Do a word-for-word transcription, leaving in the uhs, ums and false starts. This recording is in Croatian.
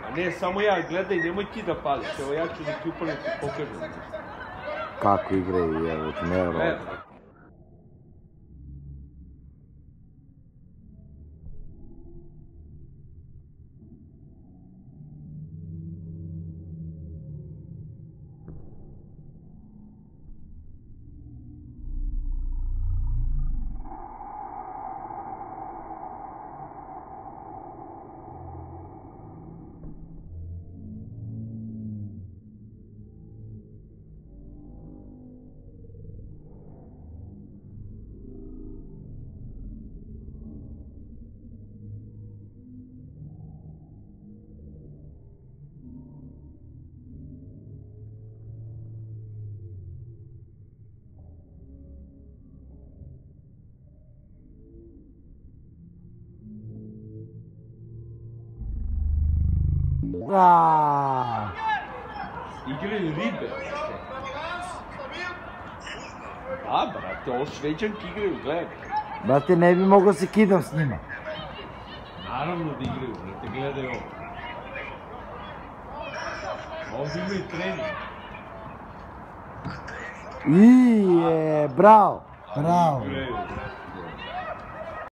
A ne, samo ja, gledaj, nemoj ti da pališ, evo ja ću da ti upalim ti pokažem nešto. Kako igraju, evo ti, nevjerojatno. Aaaa! Igraju ribe. Da, brate, ovo Šveđanki igraju, gledaj. Brate, ne bi mogao se kidam s njima. Naravno da igraju, brate, gledaj ovo. Ovdje imaju träning. Ije, bravo, bravo. Igraju, brate.